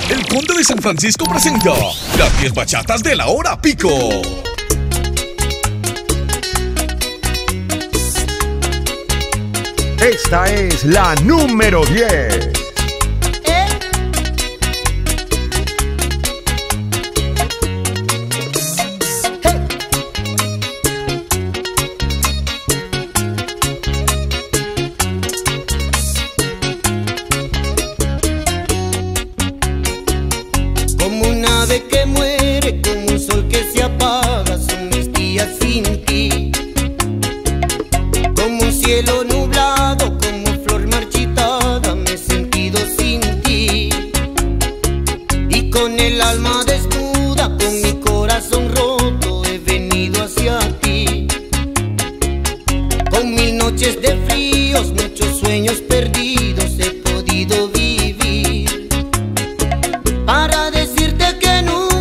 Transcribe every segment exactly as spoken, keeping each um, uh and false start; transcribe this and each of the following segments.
El Conde de San Francisco presenta las diez bachatas de la hora pico. Esta es la número diez. Que muere, como un sol que se apaga, son mis días sin ti. Como un cielo nublado, como flor marchitada, me he sentido sin ti. Y con el alma desnuda, con mi corazón roto, he venido hacia ti. Con mil noches de fríos, muchos sueños perdidos, he podido vivir para decirte que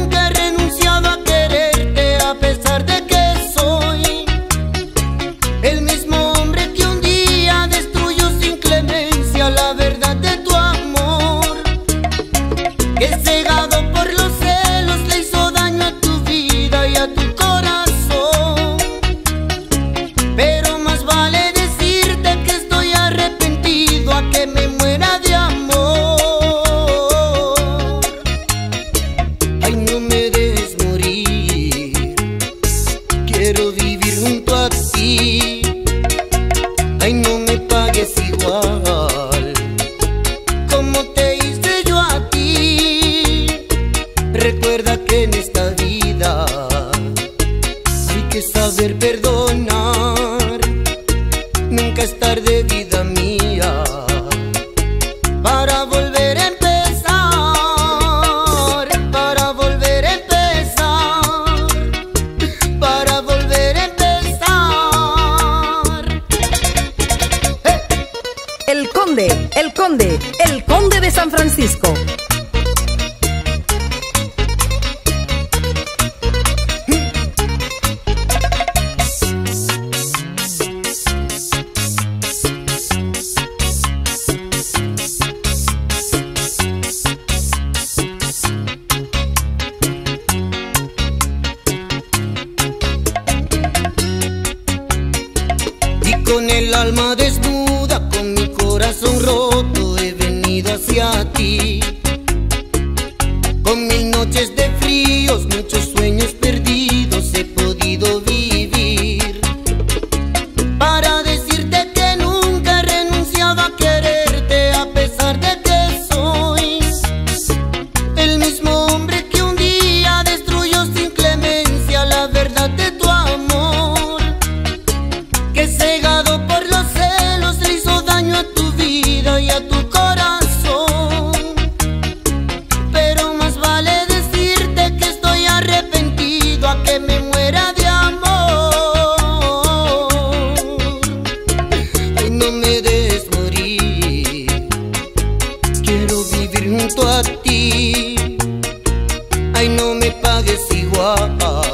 quiero vivir junto a ti. Ay, no me pagues igual como te hice yo a ti. Recuerda que en esta vida hay que saber perdonar. Nunca es tarde, vida mía, para volver a empezar, para volver a empezar, para volver a empezar. ¡Hey! El Conde, el Conde, el Conde de San Francisco. Con el alma desnuda, con mi corazón roto, he venido hacia ti. Con mil noches de fríos, muchos sueños perdidos, he podido vivir para decirte que nunca he renunciado a quererte, a pesar de que soy el mismo hombre que un día destruyó sin clemencia la verdad de tu amor, que cegado por los celos le hizo daño a tu vida y a tu corazón. Pero más vale decirte que estoy arrepentido a que me muera de amor. Ay, no me dejes morir, quiero vivir junto a ti. Ay, no me pagues igual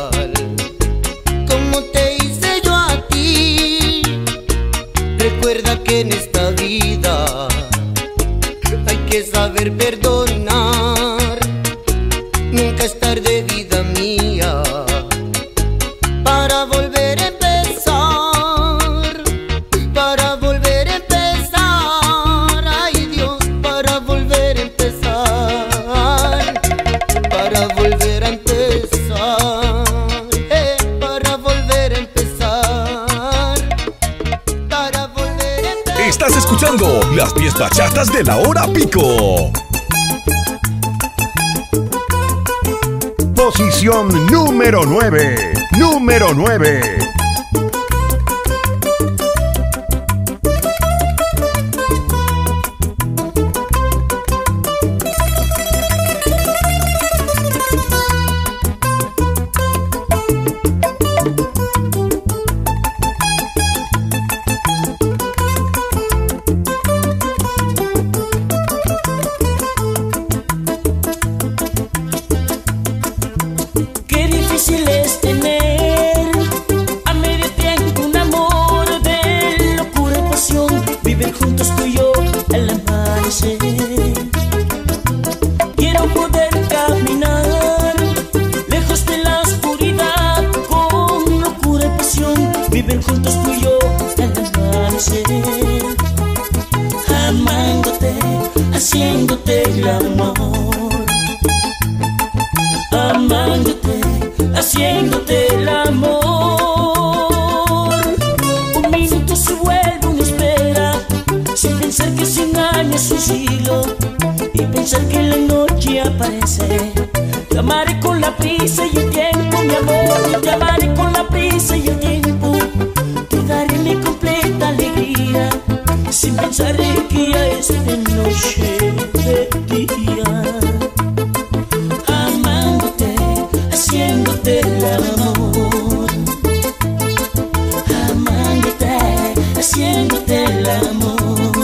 como te hice yo a ti. Recuerda que en esta vida hay que saber perdonar. Nunca es tarde, vida mía, para volver a empezar, para volver a empezar. Ay, Dios, para volver a empezar, para volver a empezar, eh, para volver a empezar, para volver a empezar. Estás escuchando las diez bachatas de la hora pico. Posición número nueve. Número nueve. Qué difícil es tener amándote, haciéndote el amor, amándote, haciéndote el amor. Un minuto se vuelve una espera, sin pensar que cien años es un siglo, y pensar que la noche aparece. Te amaré con la prisa y el tiempo, mi amor, te amaré con la prisa y el tiempo. Te daré mi completa alegría, sin pensar que ya es de noche, de día. Amándote, haciéndote el amor, amándote, haciéndote el amor.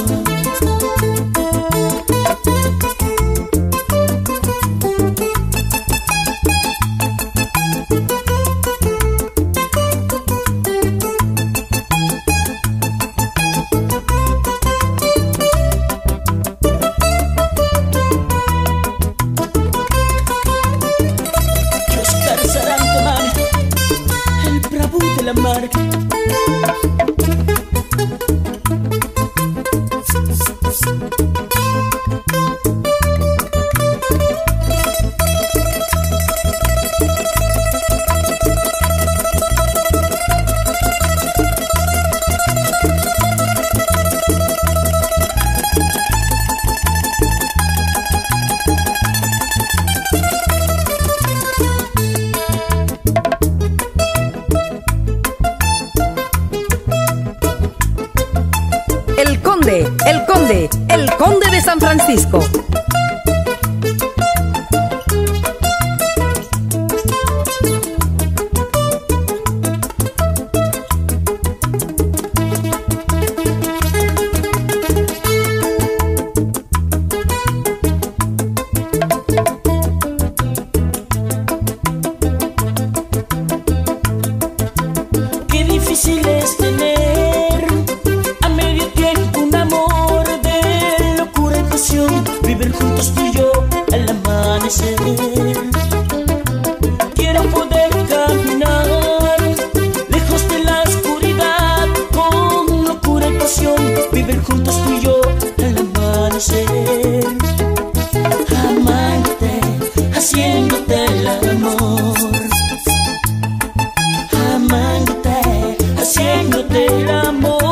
El Conde, el Conde, el Conde de San Francisco. Qué difícil es tener a medio tiempo un amor de locura y pasión, vivir juntos tú y yo al amanecer. Quiero poder caminar lejos de la oscuridad con locura y pasión, vivir juntos tú y yo al amanecer. Amándote, haciéndote el amor, amándote, haciéndote el amor.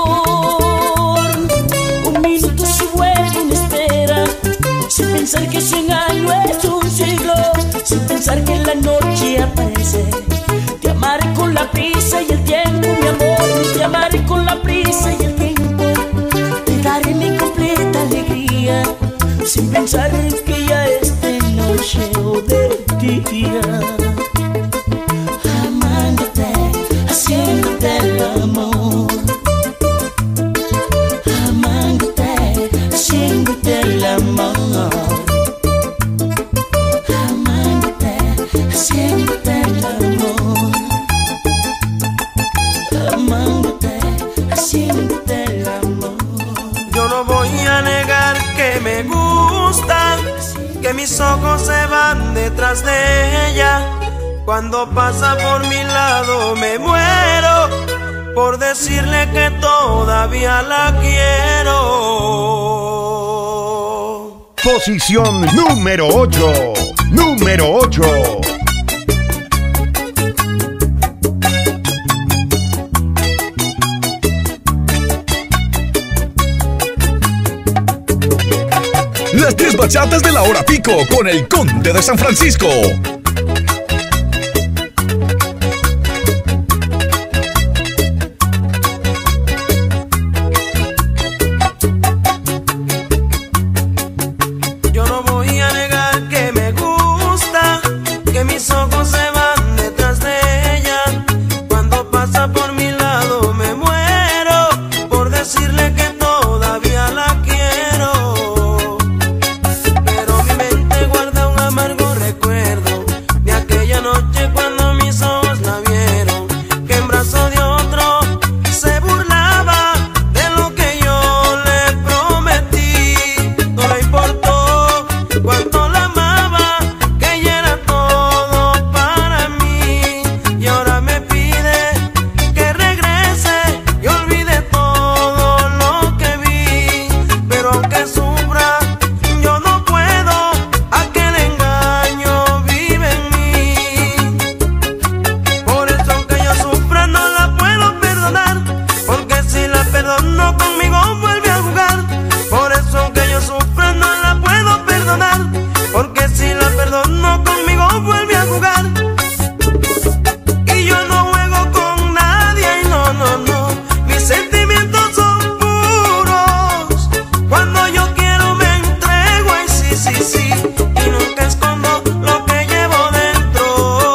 Un minuto se vuelve una espera, sin pensar que cien años es un siglo, sin pensar que la noche aparece. Te amaré con la prisa y el tiempo, mi amor, te amaré con la prisa y el tiempo. Te daré mi completa alegría, sin pensar que ya es de noche o de día. Amándote, haciéndote el amor, amándote, haciéndote el amor, amándote, haciéndote el amor, amándote, haciéndote el amor. Yo no voy a negar que me gusta, que mis ojos se van detrás de ella. Cuando pasa por mi lado me muero por decirle que todavía la quiero. Posición número ocho. Número ocho. Las diez bachatas de la hora pico con el Conde de San Francisco. Yo no voy a negar que me gusta, que mis ojos se van detrás de ella. Cuando pasa por mi lado me muero por decirle que todavía la quiero. Pero mi mente guarda un amargo recuerdo y nunca escondo lo que llevo dentro.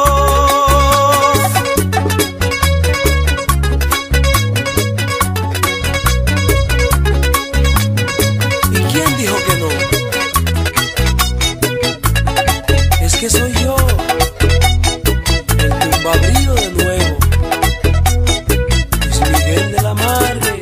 ¿Y quién dijo que no? Es que soy yo, el tumbabrío de nuevo, Luis Miguel de la Margue.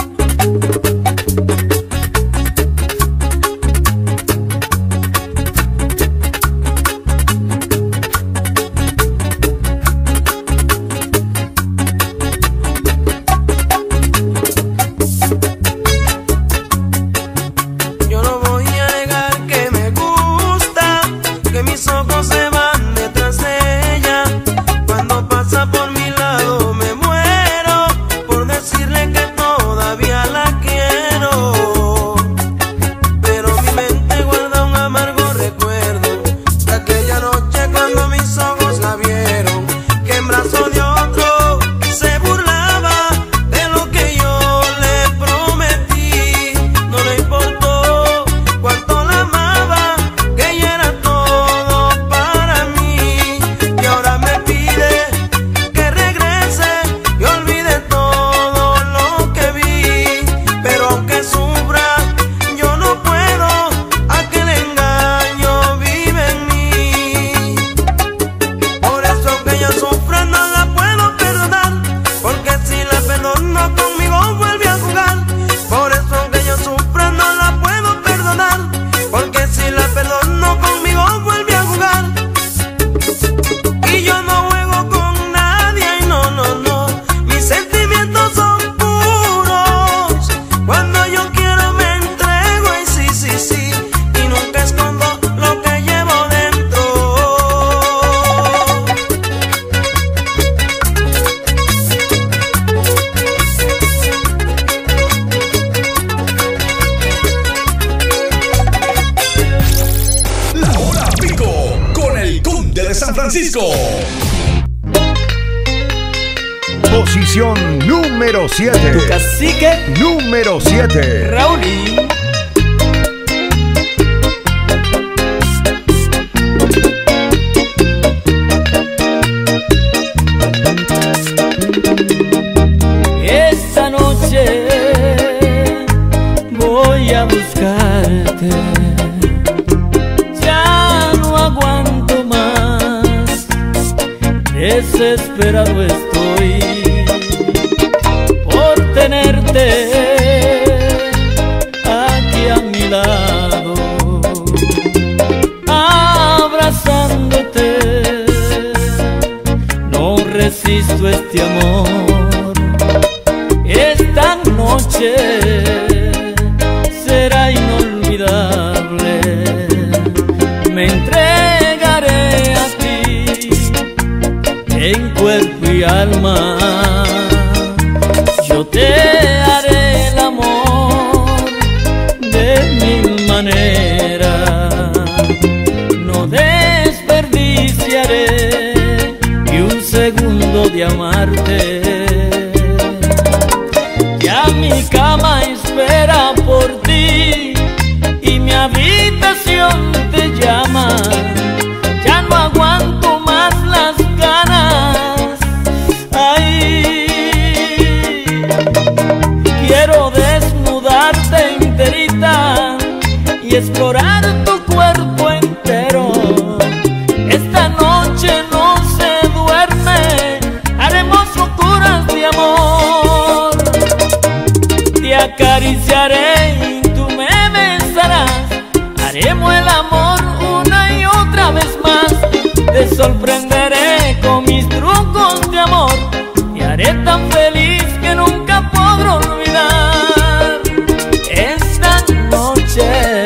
Yo no voy a negar que me gusta, que mis ojos se van detrás de ella. Cuando pasa por mi lado me muero por decirle que todavía la quiero. Pero mi mente guarda un amargo recuerdo de aquella noche cuando mis ojos la vieron, que en brazos de otro se burlaba de lo que yo le prometí. No le importó cuánto la amaba, que ella era todo para mí. Y ahora me pide que regrese y olvide todo lo que vi. Pero aunque sufra, yo no puedo, aquel engaño vive en mí. Por eso aunque ella sufra no la puedo perdonar, porque si la perdono conmigo vuelve a jugar. Por eso aunque ella sufra no la puedo perdonar, porque si la perdono conmigo vuelve a jugar. Y yo no juego con nadie, y no, no, no, mis sentimientos son puros. Cuando yo quiero me entrego, y sí, sí, sí, y nunca escondo lo que llevo dentro. La Hora Pico con el Conde de San Francisco. Posición número siete. Cacique Número siete. Raulín. Esta noche voy a buscarte, ya no aguanto más, desesperado estoy por tenerte aquí a mi lado, abrazándote. No resisto este amor. Esta noche será inolvidable. Me entregaré a ti en cuerpo y alma. Yo te haré el amor de mil maneras. No desperdiciaré ni un segundo de amarte. Ya mi cama espera por ti y mi habitación te llama. Ya no aguanto más las ganas. Ay, quiero desnudarte enterita y explorar tu cuerpo entero. Esta noche no se duerme, haremos locuras de amor. Te acariciaré y tú me besarás. Haremos el amor una y otra vez más. Te sorprenderé con mis trucos de amor. Te haré tan feliz que nunca podré olvidar esta noche.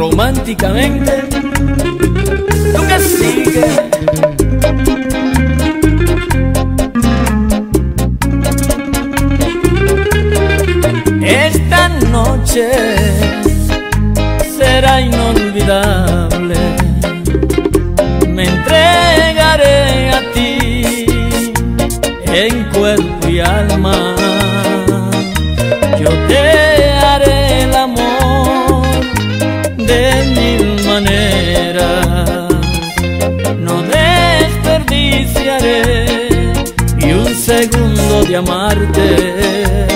románticamente. Tú que sigues. Esta noche será inolvidable. Me entregaré a ti en cuerpo y alma. Yo te haré el amor de mil maneras. No desperdiciaré ni un segundo de amarte.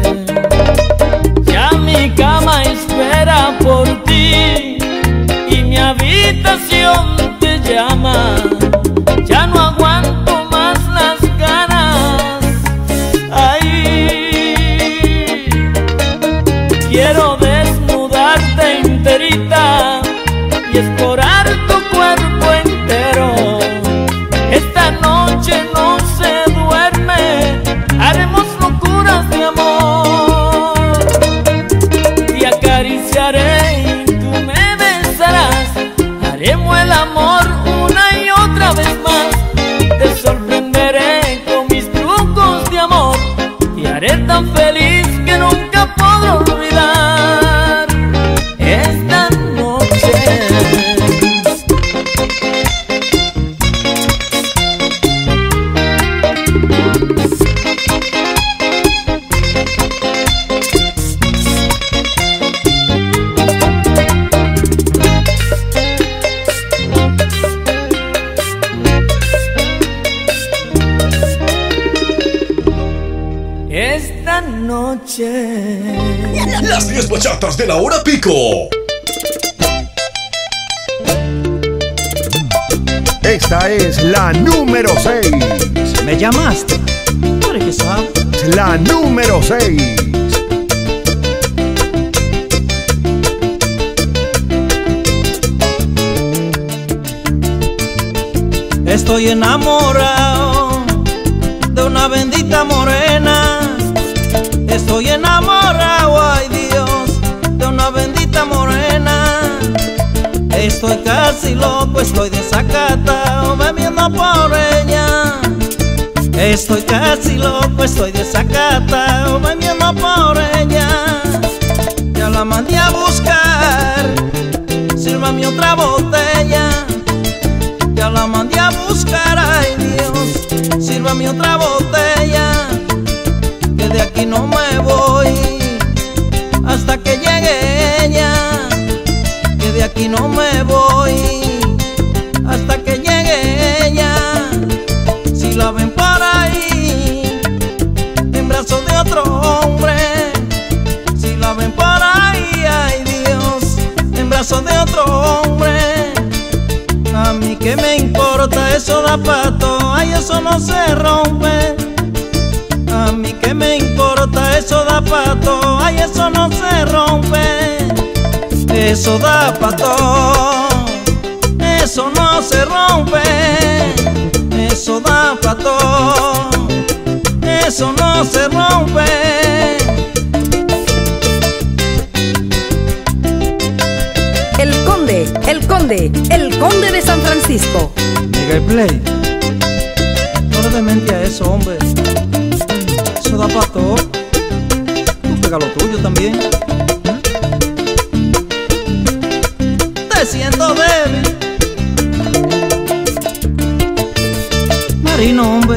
Ya mi cama espera por ti y mi habitación te llama. Ya no aguanto más las ganas. Ay, quiero desnudarte enterita y explorar tu cuerpo entero. Esta noche no se duerme, haremos locuras de amor. Te acariciaré y tú me besarás. Haremos el amor una y otra vez más. Te sorprenderé con mis trucos de amor. Te haré tan feliz que nunca podré olvidar esta noche. Esta noche. Las diez bachatas de la hora pico. Esta es la número seis. ¿Me llamaste? ¿Tú eres que sabes? La número seis. Estoy enamorado de una bendita morena. Estoy enamorado, ay Dios, de una bendita morena. Estoy casi loco, estoy desacatado, bebiendo por ella. Estoy casi loco, estoy desacatado, bebiendo por ella. Ya la mandé a buscar, sírvame otra botella. Ya la mandé a buscar, ay Dios, sírvame otra botella. Que de aquí no me voy hasta que llegue ella. Que de aquí no me voy hasta que llegue ella. Si la ven por ahí en brazos de otro hombre, si la ven por ahí, ay Dios, en brazos de otro hombre, a mí que me importa, eso da pato, ay eso no se rompe. A mí que me importa, eso da pato, ay eso no se rompe. Eso da pato, eso no se rompe. Eso da pato, eso no se rompe. El Conde, el Conde, el Conde de San Francisco. Miguel Play, no le des mente a eso, hombre. Eso da pa' todo. Tú pega lo tuyo también. Te siento débil, Marino, hombre.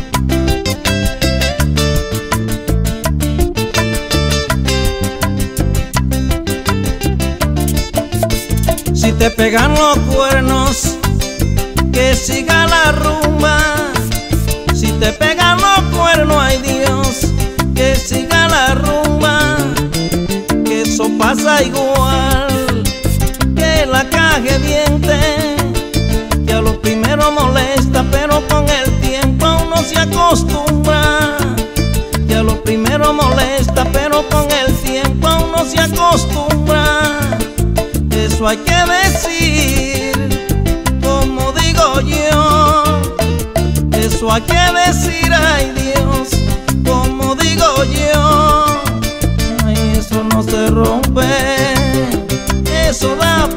Si te pegan los cuernos, que siga la rumba. Si te pegan los cuernos, ay Dios, que siga la rumba. Que eso pasa igual que la caja de dientes, que a lo primero molesta, pero con el tiempo uno se acostumbra. Que a lo primero molesta, pero con el tiempo uno se acostumbra. Eso hay que decir, como digo yo. Eso hay que decir, ay Dios, como digo yo. Ay, eso no se rompe, eso da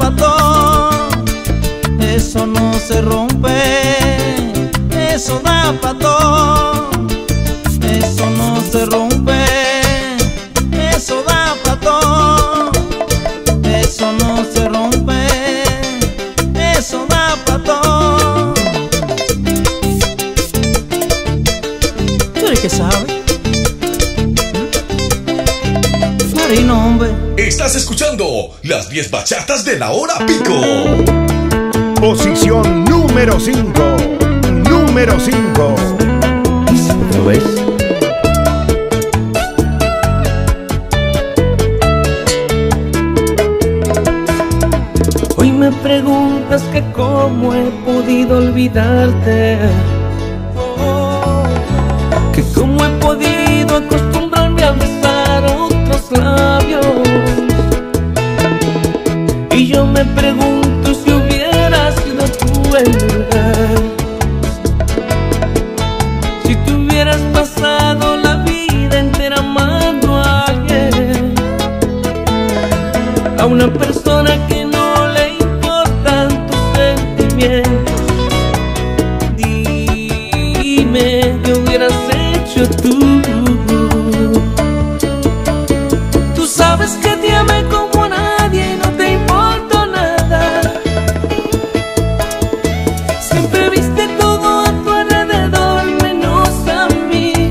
eso no se rompe, eso da pa' todo, eso no se rompe, eso da pa' todo, eso no se rompe, eso da pa' todo. ¿Tú eres que sabe? Marino, hombre. Estás escuchando las diez bachatas de la hora pico. Posición número cinco. Número cinco. ¿Lo ves? Hoy me preguntas que cómo he podido olvidarte, que cómo he podido acostumbrarme a besar otros labios. Y yo me pregunto si hubieras sido tú en mi lugar, si tú hubieras pasado la vida entera amando a alguien, a una persona que no le importan tus sentimientos. Dime qué hubieras hecho tú. Tú sabes que te amé como a nadie y no te importó nada. Siempre viste todo a tu alrededor menos a mí.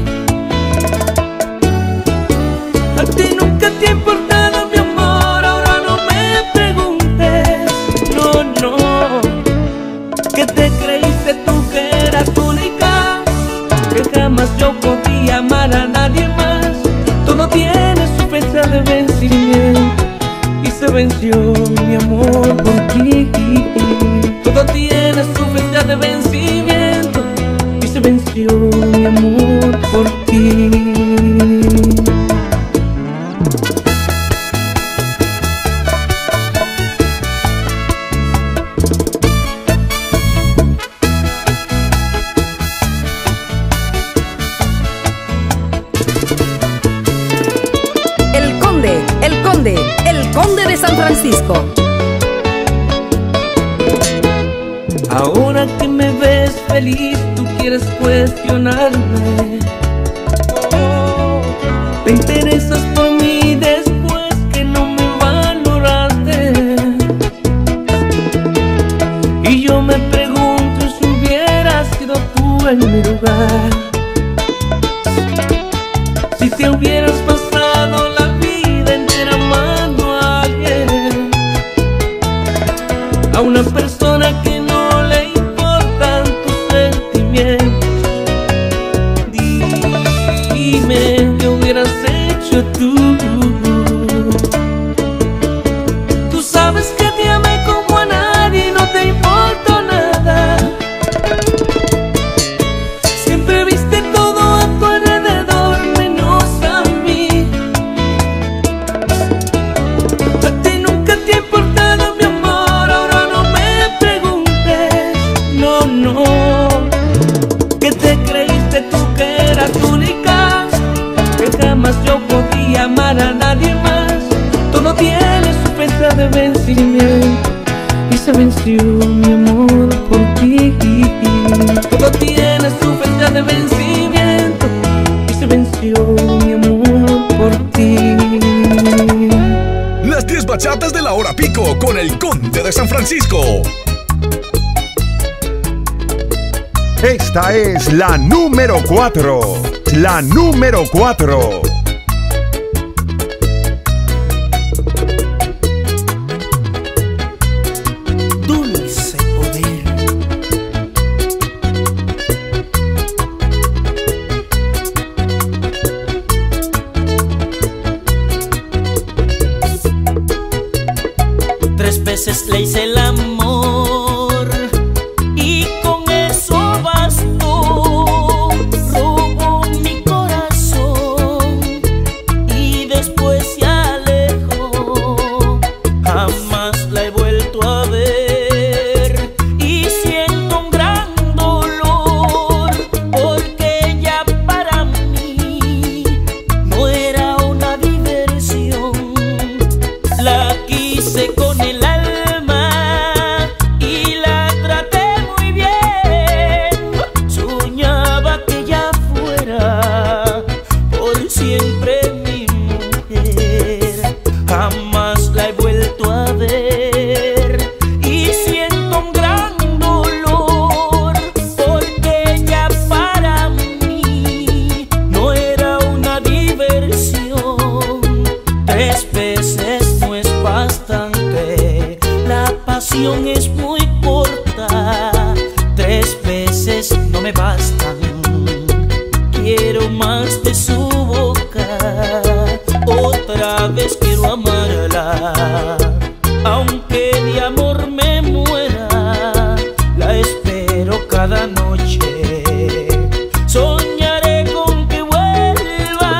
A ti nunca te ha importado mi amor, ahora no me preguntes. No, no, que te creíste tú que eras única, que jamás yo podía amar a nadie más. Todo tiene su fecha de vencimiento y se venció mi amor por ti. Todo tiene su fecha de vencimiento y se venció mi amor por ti. El Conde, el Conde, el Conde de San Francisco. Ahora que me ves feliz, tú quieres cuestionarme. Te interesas por mí después que no me valoraste. Y yo me pregunto si hubieras sido tú en mi lugar, si te hubieras pasado la vida entera amando a alguien, a una persona que no le importan tus sentimientos. Dime qué hubieras hecho tú. Tú sabes que te amé como a nadie y no te importó nada. Siempre viste todo a tu alrededor menos a mí. A ti nunca te ha importado mi amor, ahora no me preguntes. No, no, que te creíste tú que eras única, que jamás yo podía amar a nadie más. Todo tiene su fecha de vencimiento y se venció mi amor por ti. Todo tiene su fecha de vencimiento y se venció mi amor por ti. Las diez bachatas de la hora pico con el Conde de San Francisco. Esta es la número cuatro. La número cuatro. Dulce poder. Tres veces le hice el amor y con eso bastó. Robó mi corazón y después se alejó. Jamás la he vuelto a ver y siento un gran dolor, porque ella para mí no era una diversión. La quise con el alma pasión es muy corta, tres veces no me bastan. Quiero más de su boca, otra vez quiero amarla. Aunque de amor me muera, la espero cada noche. Soñaré con que vuelva.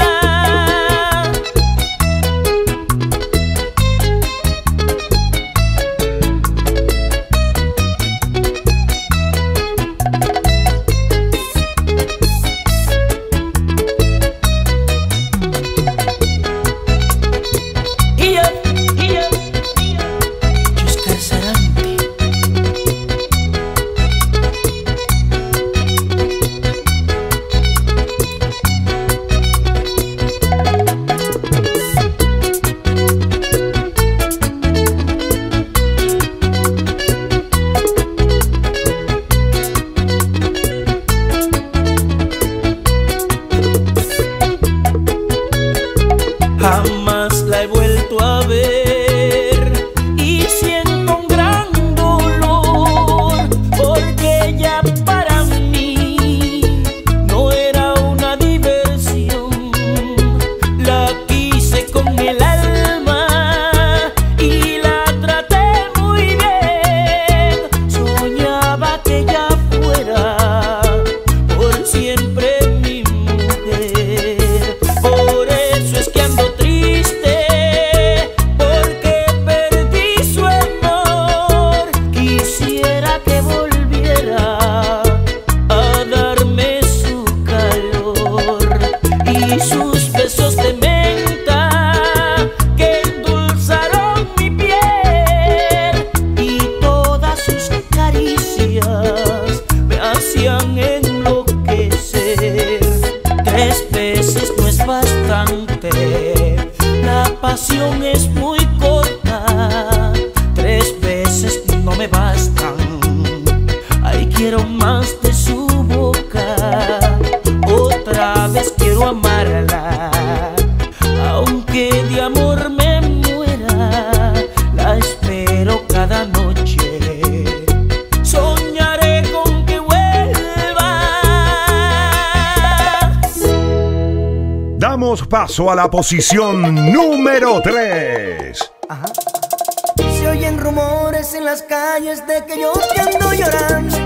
Jamás la he vuelto a ver y siento un gran dolor, porque ella para mí no era una diversión. La quise con el alma y la traté muy bien. Soñaba que ella fuera por siempre mi mujer. Por eso es que ando triste, porque perdí su amor. Quisiera que volviera a darme su calor y sus besos de menta que endulzaron mi piel, y todas sus caricias me hacían enloquecer. Tres veces no es bastante, la pasión es muy corta, tres veces no me bastan. Ay, quiero más de su boca, otra vez quiero amarla. Aunque de amor me muera, la espero cada noche. Soñaré con que vuelva. Damos paso a la posición número tres. Se oyen rumores en las calles de que yo te ando llorando.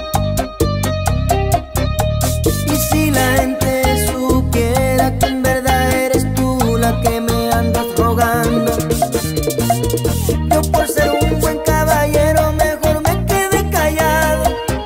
Y si la gente supiera que en verdad eres tú la que me andas rogando, yo por ser un buen caballero mejor me quedé callado.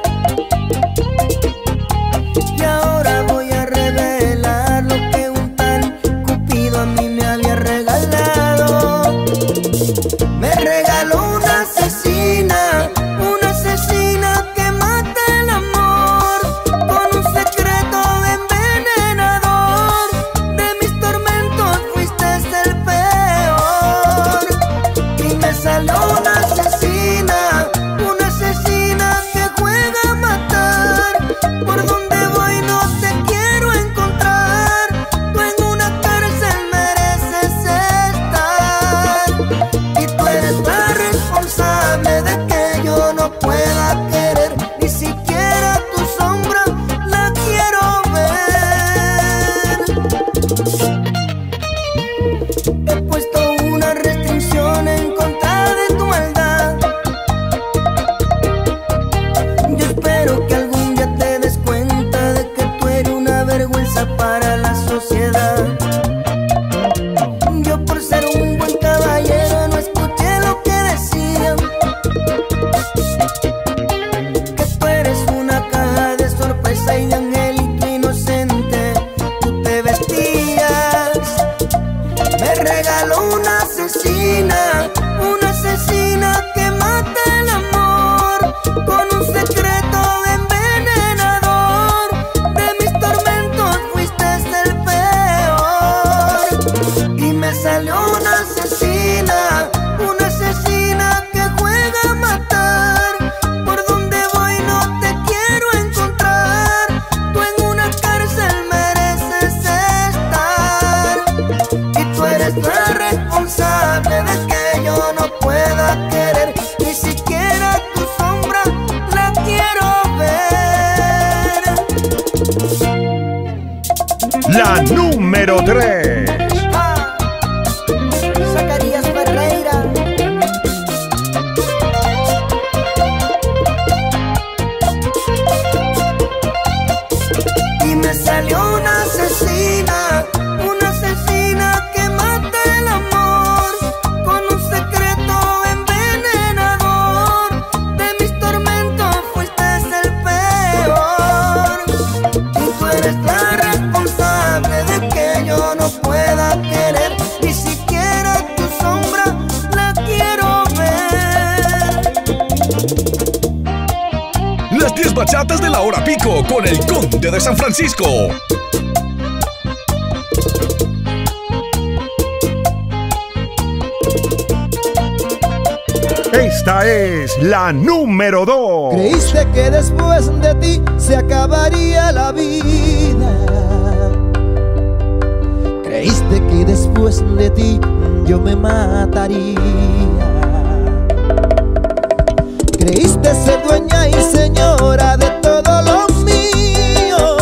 Y ahora voy a revelar lo que un tal Cupido a mí me había regalado. Me regaló una asesina, una asesina que mata el amor, con un secreto envenenador. De mis tormentos fuiste el peor. Y me salió una asesina, una asesina que juega a matar. Por donde voy no te quiero encontrar, tú en una cárcel mereces estar. Y tú eres la responsable de que yo no pueda querer, ni siquiera tu sombra la quiero ver. He puesto una restricción en contra de tu maldad. la número tres. Ah, Zacarías Ferreira. Y me salió una asesina, una asesina que mata el amor con un secreto envenenador. De mis tormentos fuiste el peor, y tú eres la responsable de que yo no pueda querer, ni siquiera tu sombra la quiero ver. Las diez bachatas de la hora pico con el Conde de San Francisco. Esta es la número dos. Creíste que después de ti se acabaría la vida. Creíste que después de ti yo me mataría. Creíste ser dueña y señora de todo lo mío,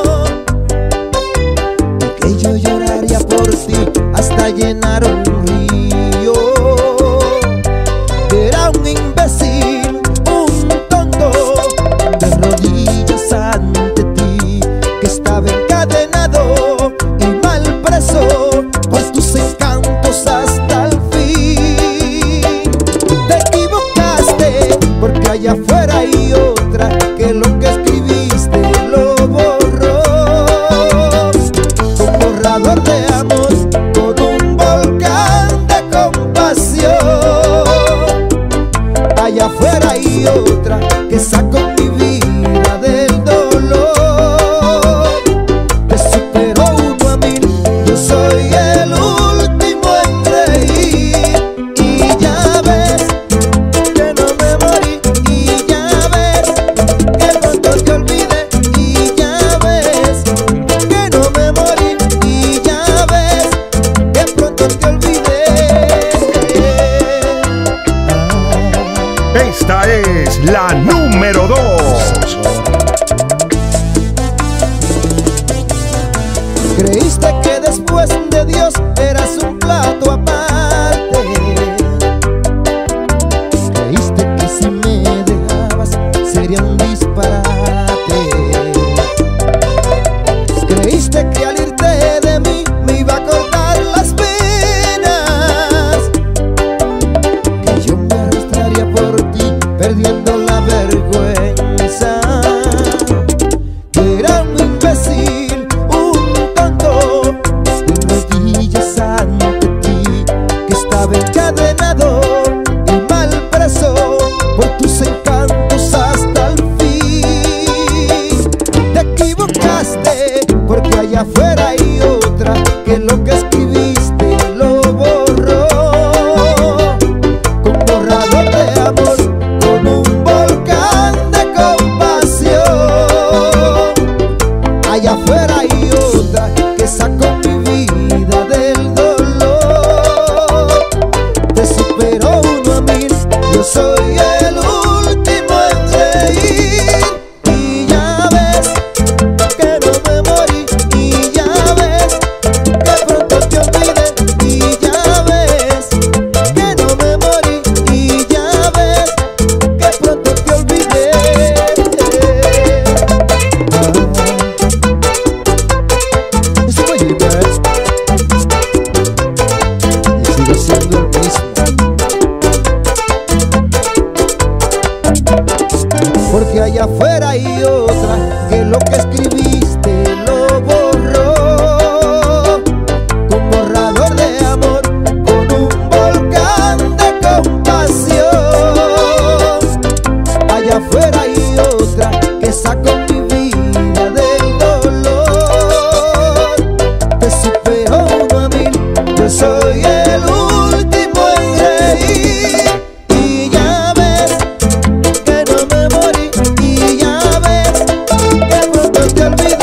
y que yo lloraría por ti hasta llenar un río. Era un imbécil, un tonto, de rodillas ante ti, que estaba encadenado y mal preso por tus encantos hasta el fin. Te equivocaste porque allá afuera hay otra que lo que escribiste lo borró. Un borrador de amor con un volcán de compasión. Allá afuera hay otra que sacó mi vida del dolor. Te superó uno a mil, yo soy el último en reír. Y ya ves que no me morí, y ya ves que pronto te olvidé. Y ya ves que no me morí, y ya ves que pronto te olvidé. Esta es la número dos. Creíste que después de Dios eras un plato aparte. Creíste que si me dejabas sería un disparate. Creíste que al irte de mí me iba a cortar las penas, que yo me arrastraría por ti perdiendo la vergüenza. Que era un imbécil, un tonto, de rodillas ante ti, que estaba encadenado y mal preso por tus encantos hasta el fin. Te equivocaste porque allá afuera hay otra que lo que escribiste lo borró. Con borrador de amor, con un volcán de compasión. Allá afuera hay otra que sacó mi vida del dolor. Te superó uno a mil, yo soy el último en reír. Y ya ves que no me morí, y ya ves que pronto te olvidé. Y ya ves que no me morí, y ya ves que pronto te olvidé. Ah, eso fue Gilbert, y sigo siendo el mismo, porque allá afuera hay otra que lo que escribiste lo borró. Con borrador de amor, con un volcán de compasión. Allá afuera hay otra que sacó mi vida del dolor. Te superó uno a mil, yo soy el último en reír. Y ya ves que no me morí, y ya ves que pronto te olvidé.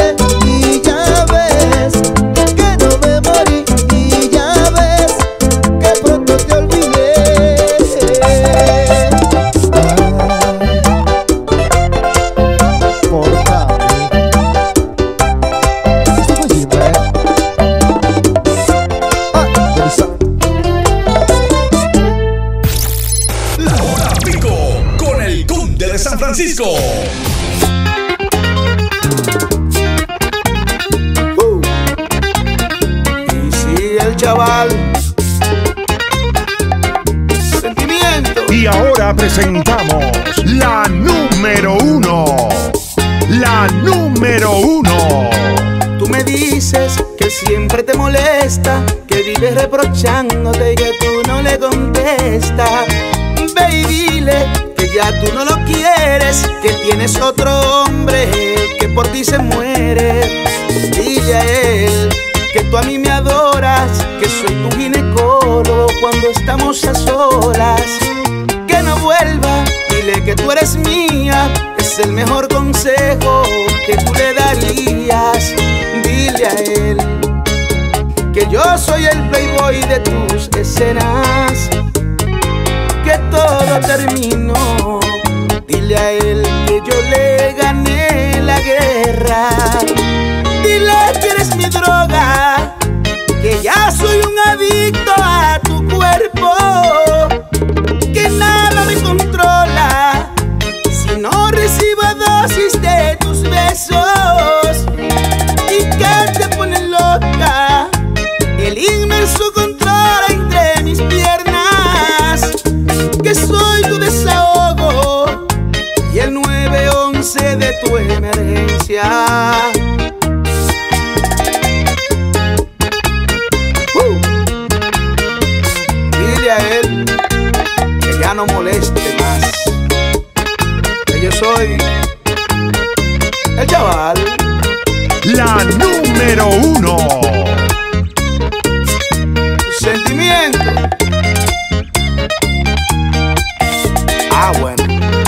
Francisco. Uh. Y si el chaval sentimiento. Y ahora presentamos la número uno. La número uno. Tú me dices que siempre te molesta, que vives reprochándote y que tú no le contestas. Ve y dile que ya tú no lo quieres, que tienes otro hombre que por ti se muere. Dile a él que tú a mí me adoras, que soy tu ginecólogo cuando estamos a solas. Que no vuelva, dile que tú eres mía, es el mejor consejo que tú le darías. Dile a él que yo soy el playboy de tus escenas, que todo terminó. Dile a él que yo le gané la guerra. Dile que eres mi droga, que ya soy un adicto a tu cuerpo, que nada me controla si no recibo dosis de tus besos, y que te pone loca el inmenso control entre mis piernas, que soy tu desahogo y el nueve once de tu emergencia. uh. Dile a él que ya no moleste más, que yo soy el chaval. La número uno. Sentimiento. Ah, bueno.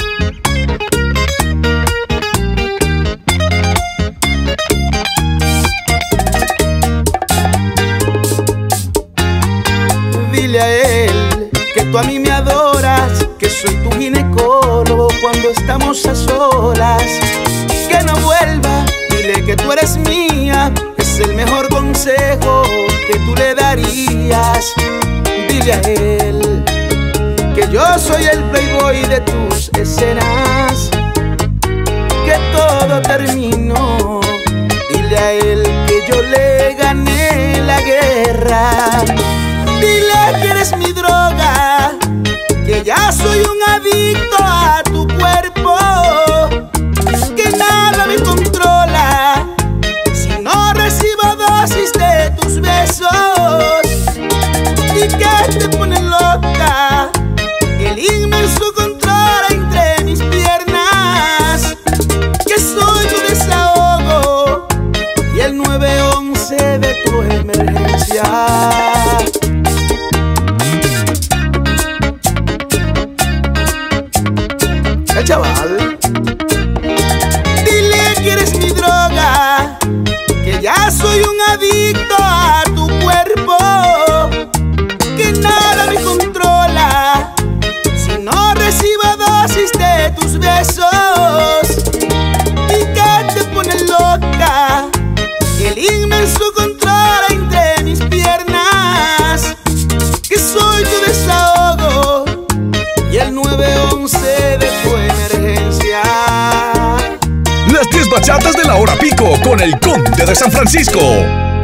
Dile a él que tú a mí me adoras, que soy tu ginecólogo cuando estamos a solas. Que no vuelva, dile que tú eres mía, es el mejor consejo que tú le darías. Dile a él que yo soy el playboy de tus escenas, que todo terminó. Dile a él que yo le gané la guerra. Dile que eres mi droga, que ya soy un adicto a tu cuerpo, que nada me controla si no recibo dosis de tus besos, y que te pone loca el inmenso control entre mis piernas, que soy tu desahogo y el nueve once de tu emergencia. El chaval. Dile que eres mi droga, que ya soy un adicto a tu cuerpo, que nada me controla si no recibo dosis de tus besos, y que te pone loca el inmenso control entre mis piernas, que soy tu desahogo y el nueve once de tu emergencia. Las diez bachatas de la hora pico con el Conde de San Francisco.